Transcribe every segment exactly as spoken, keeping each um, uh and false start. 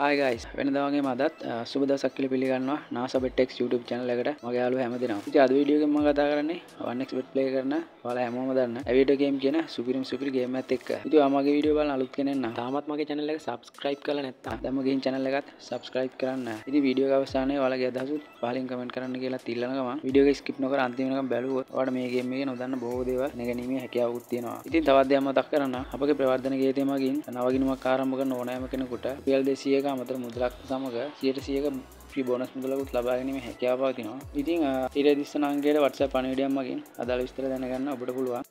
Hi guys, වෙනදා වගේම අදත් සුබ දවසක් කියලා පිළිගන්නවා NASA BetX YouTube channel එකට. මගේ යාළුවෝ හැමදෙනාම. ඉතින් අද වීඩියෝ එකෙන් මම කතා කරන්නේ one x bet play කරන ඔයාලා හැමෝම දන්න Aviator game කියන සුපිරිම සුපිරි game එකත් එක්ක. ඉතින් ඔයා මගේ වීඩියෝ බලන අලුත් කෙනෙක් නම් තාමත් මගේ channel එක subscribe කරලා නැත්නම් දැන්ම ගිහින් channel එකත් subscribe කරන්න. ඉතින් වීඩියෝ එක අවසානයේ ඔයාලගේ අදහස් පහලින් comment කරන්න කියලා තිල්ලන ගමන් වීඩියෝ එක skip නොකර අන්තිම වෙනකම් බැලුවොත් ඔයාලට මේ game එකේ නොදන්න බොහෝ දේවල් නැගීමේ හැකියාවක් තියෙනවා. ඉතින් තවත් දෙයක් මතක් කරන්න අපගේ ප්‍රවර්ධන ගේතේ මගින් නවගිනුමක් ආරම්භ කරන ඕනෑම කෙනෙකුට රුපියල් දෙසීයක අමතර මුදලක් සමග සියයට සියයක ෆ්‍රී බෝනස් මුදලකුත් ලබා ගැනීමේ හැකියාව පවතිනවා. ඉතින් ඊට දිස්සන අංකයට WhatsApp පණිවිඩයක් මගින් අදාළ විස්තර දැනගන්න ඔබට පුළුවන්.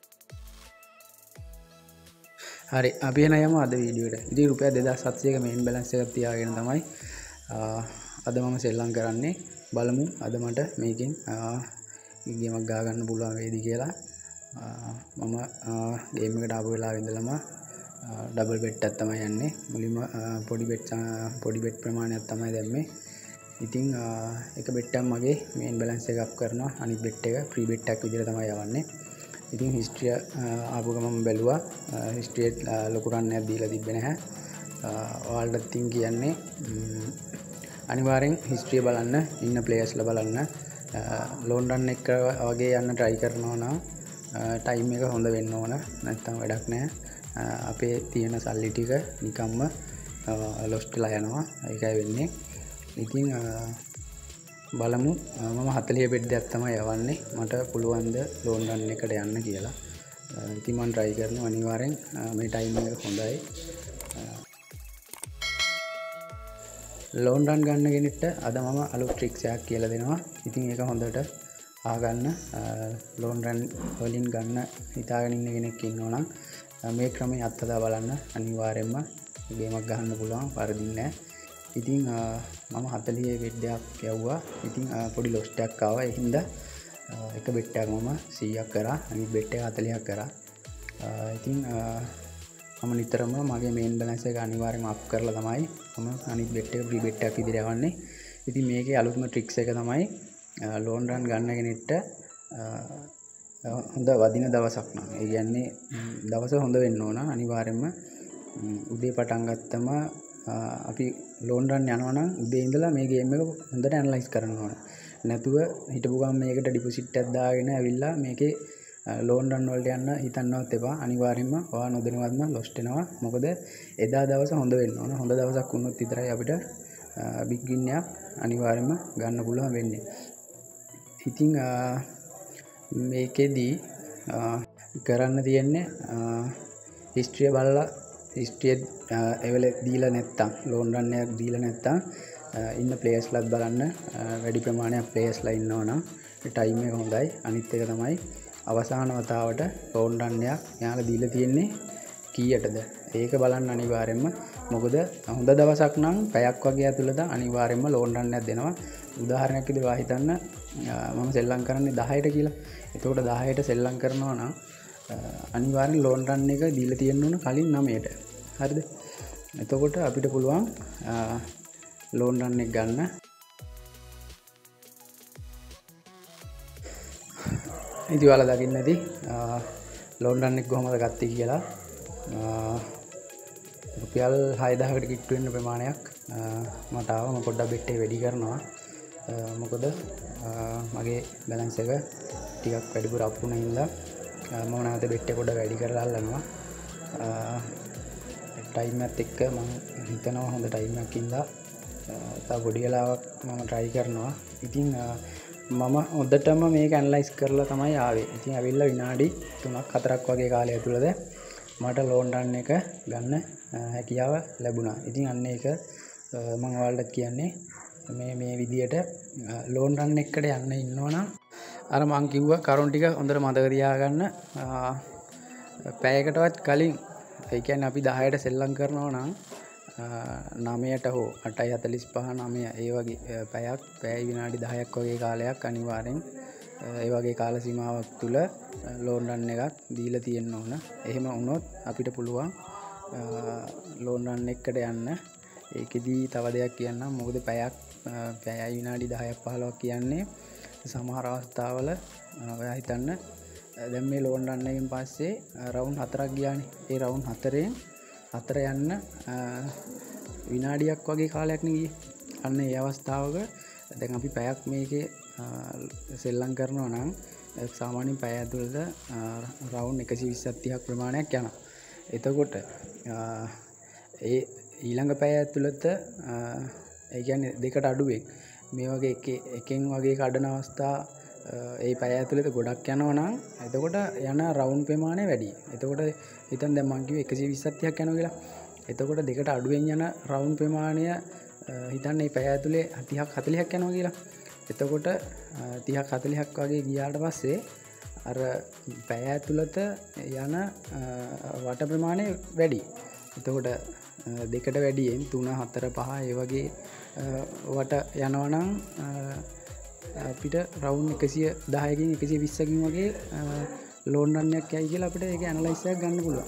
හරි අපි එන යමු අද වීඩියෝ එකට. ඉතින් රුපියල් දෙදාස් හත්සියයක මේන් බැලන්ස් එකක් තියාගෙන තමයි අද මම සෙල්ලම් කරන්නේ. බලමු අද මට මේකෙන් ගේමක් ගා ගන්න පුළුවන් වේද කියලා. මම ගේම් එකට ආපු වෙලාවෙ ඉඳලම ඩබල් බෙට් එකක් තමයි යන්නේ. මුලින්ම පොඩි බෙට් පොඩි බෙට් ප්‍රමාණයක් තමයි දැම්මේ. ඉතින් එක බෙට් එකක් මගේ මේන් බැලන්ස් එක අප් කරනවා. අනිත් බෙට් එක ෆ්‍රී බෙට් එකක් විදිහට තමයි යවන්නේ. ඉතින් හිස්ට්‍රිය ආපු ගමන් බැලුවා. හිස්ට්‍රියට ලොකු රන් එකක් දීලා තිබ්බේ නැහැ. ඔයාලට තින් කියන්නේ අනිවාර්යෙන් හිස්ට්‍රිය බලන්න, ඉන්න ප්ලේයර්ස්ලා බලන්න. ලෝන් රන් එක වගේ යන්න try කරනවා නම් ටයිම් එක හොඳ වෙන්න ඕන. නැත්නම් වැඩක් නැහැ. අපේ තියෙන සල්ලි ටික නිකම්ම ලොස්ට් වෙලා යනවා. ඒකයි වෙන්නේ. ඉතින් බලමු මම හතලිය බෙට් එකක් තමයි යවන්නේ. මට පුළුවන් ද ලෝන් රන් එකට යන්න කියලා. ඉතින් මම try කරනවා අනිවාර්යෙන් මේ ටයිම් එක හොඳයි. ලෝන් රන් ගන්න කෙනෙක්ට අද මම අලුත් ට්‍රික්ස් එකක් කියලා දෙනවා. ඉතින් ඒක හොඳට ආගන්න. ලෝන් රන් වලින් ගන්න හිතාගෙන ඉන්න කෙනෙක් ඉන්නවා නම් මේ ක්‍රමයේ අත්දැක බලන්න අනිවාර්යයෙන්ම ගේමක් ගහන්න පුළුවන් වරදින්නේ නැහැ. ඉතින් මම හතලිය බෙට් එකක් යවුවා. ඉතින් පොඩි ලොස්ට් එකක් ආවා. ඒ හින්දා එක බෙට් එකක් මම සීයක් කරා. අනිත් බෙට් එක හතලියක් කරා. ඉතින් මම නිතරම මගේ මේන් බැලන්ස් එක අනිවාර්යයෙන්ම අප් කරලා තමයි මම අනිත් බෙට් එක ෆ්‍රී බෙට් එකක් විදිහට යවන්නේ. ඉතින් මේකේ අලුත්ම ට්‍රික්ස් එක තමයි ලෝන් රන් ගන්න කෙනෙක්ට හොඳ වදින දවසක් නම් ඒ කියන්නේ දවස හොඳ වෙන්න ඕන. අනිවාර්යයෙන්ම උදේ පටන් ගත්තම අපි ලෝන් රන් යනවා නම් උදේ ඉඳලා මේ ගේම් එක හොඳට ඇනලයිස් කරන්න ඕන. නැතුව හිටපු ගමන් මේකට ඩිපොසිට් එකක් දාගෙන ඇවිල්ලා මේකේ ලෝන් රන් වලට යන්න හිතන්නවත් එපා. අනිවාර්යයෙන්ම ඔයා නොදැනුවත්ම ලොස්ට් වෙනවා. මොකද එදා දවස හොඳ වෙන්න ඕන. හොඳ දවසක් වුණොත් විතරයි අපිට බිග් වින් එකක් අනිවාර්යයෙන්ම ගන්න පුළුවන් වෙන්නේ. ඉතින් මේකෙදී කරන්න තියෙන්නේ හිස්ට්‍රිය බලලා හිස්ට්‍රිය එවල දීලා නැත්තම් ලෝන් රන් එකක් දීලා නැත්තම් ඉන්න ප්ලේයර්ස්ලාත් බලන්න. වැඩි ප්‍රමාණයක් ප්ලේයර්ස්ලා ඉන්නවා නම් ටයිම් එක හොඳයි. අනිත් එක තමයි අවසාන වතාවට ලෝන් රන් එකක් යාලා දීලා තියෙන්නේ කීයටද ඒක බලන්න අනිවාර්යයෙන්ම. මොකද හොඳ දවසක් නම් පැයක් වගේ ඇතුළත අනිවාර්යයෙන්ම ලෝන් රන් එකක් දෙනවා. උදාහරණයක් විදිහට වා හිතන්න මම සෙල්ලම් කරන්නේ දහයට කියලා. එතකොට දහයට සෙල්ලම් කරනවා නම් අනිවාර්යෙන් ලෝන් රන් එක දීලා තියෙන්න ඕන කලින් නවයට. හරිද? එතකොට අපිට පුළුවන් ලෝන් රන් එක ගන්න. ඉතින් ඔයාලා දකින්න ඇති ලෝන් රන් එක කොහොමද ගත්තේ කියලා. රුපියල් හයදාහකට කිට්ටු වෙන ප්‍රමාණයක් මට ආවා. මම පොඩ්ඩක් බෙට් එක වැඩි කරනවා. මොකද මගේ බැලන්ස් එක ටිකක් වැඩිපුර අප් වුණා හින්දා මම නැවත බෙට් එක පොඩ්ඩක් වැඩි කරලා අල්ලනවා. ටයිම් එකත් එක්ක මම හිතනවා හොඳ ටයිම් එකක් ඉඳලා තව පොඩි වෙලාවක් මම try කරනවා. ඉතින් මම හොඳටම මේක ඇනලයිස් කරලා තමයි ආවේ. ඉතින් ඇවිල්ලා විනාඩි තුනක් හතරක් වගේ කාලය ඇතුළත මට ලෝන් රන් එක ගන්න හැකියාව ලැබුණා. ඉතින් අන්න ඒක මම ඔයාලට කියන්නේ මේ මේ විදියට ලෝන් රන් එකකට යන්න ඉන්නවනම් අර මං කිව්වා කරුණ ටික හොඳට මතක තියාගන්න. පැයකටවත් කලින් ඒ කියන්නේ අපි දහයට සෙල්ලම් කරනවා නම් නවයට හෝ අටයි හතලිස් පහ නවය ඒ වගේ පැයක් පැය විනාඩි දහයක් වගේ කාලයක් අනිවාර්යෙන් ඒ වගේ කාල සීමාවක් තුල ලෝන් රන් එකක් දීලා තියෙන්න ඕන. එහෙම වුණොත් අපිට පුළුවන් ලෝන් රන් එකකට යන්න. ඒකෙදී තව දෙයක් කියන්නම්. මොකද පැයක් පැයයි විනාඩි දහයක් පහළොවක් කියන්නේ සමහර අවස්ථාවල ඔයා හිතන්න දැන් මේ ලෝන් රන් එකෙන් පස්සේ රවුන්ඩ් හතරක් ගියානේ. ඒ රවුන්ඩ් හතරෙන් හතර යන්න විනාඩියක් වගේ කාලයක් නේ ගියේ. අන්න ඒ අවස්ථාවක දැන් අපි පැයක් මේකේ සෙල්ලම් කරනවා නම් සාමාන්‍යයෙන් පැය ඇතුළත රවුන්ඩ් එකසිය විස්සක් තිහක් ප්‍රමාණයක් යනවා. එතකොට ඒ ඊළඟ පැය ඇතුළත ඒ කියන්නේ දෙකට අඩුවෙන් මේ වගේ එක එකෙන් වගේ කඩන අවස්ථා ඒ පැය ඇතුළත ගොඩක් යනවා නම් එතකොට යන රවුන්ඩ් ප්‍රමාණය වැඩි. එතකොට හිතන්න දැන් මං කිව්වේ එකසිය විස්සක් තිහක් යනවා කියලා. එතකොට දෙකට අඩුවෙන් යන රවුන්ඩ් ප්‍රමාණය හිතන්න මේ පැය ඇතුලේ තිහක් හතළිහක් යනවා කියලා. එතකොට තිහක් හතළිහක් වගේ ගියාට පස්සේ අර පැය ඇතුළත යන වට ප්‍රමාණය වැඩි. එතකොට දෙකට වැඩියෙන් තුන හතර පහ ඒ වගේ වට යනවා නම් අපිට රවුන්ඩ් එකසිය දහයකින් එකසිය විස්සකින් වගේ ලෝන් රන් එකක් යයි කියලා අපිට ඒක ඇනලයිස් එකක් ගන්න පුළුවන්.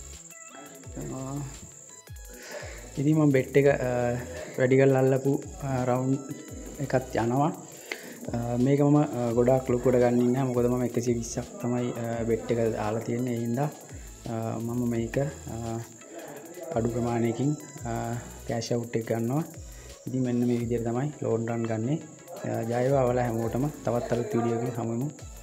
ඉතින් මම බෙට් එක වැඩි කරලා අල්ලපු රවුන්ඩ් එකක් යනවා. මේක මම ගොඩාක් ලොකුවට ගන්න ඉන්නේ නැහැ. මොකද මම එකසිය විස්සක් තමයි බෙට් එක දාලා තියෙන්නේ. ඒ හින්දා මම මේක අඩු ප්‍රමාණයකින් කෑෂ් අවුට් එක ගන්නවා. ඉතින් මෙන්න මේ විදිහට තමයි ලෝන් රන් ගන්නේ. ජය වේවා ඔයාලා හැමෝටම. තවත් අලුත් වීඩියෝ එකකින් හමු වෙමු.